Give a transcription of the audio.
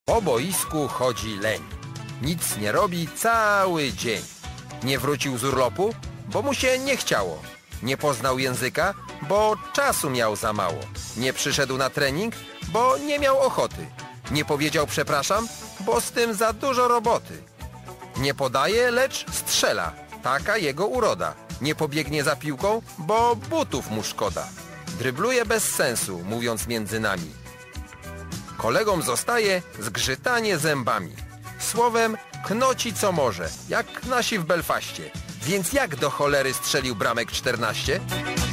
Po boisku chodzi leń. Nic nie robi cały dzień. Nie wrócił z urlopu, bo mu się nie chciało. Nie poznał języka, bo czasu miał za mało. Nie przyszedł na trening, bo nie miał ochoty. Nie powiedział przepraszam, bo z tym za dużo roboty. Nie podaje, lecz strzela. Taka jego uroda. Nie pobiegnie za piłką, bo butów mu szkoda. Drybluje bez sensu, mówiąc między nami. Kolegom zostaje zgrzytanie zębami. Słowem, knoci co może, jak nasi w Belfaście. Więc jak do cholery strzelił bramek 14?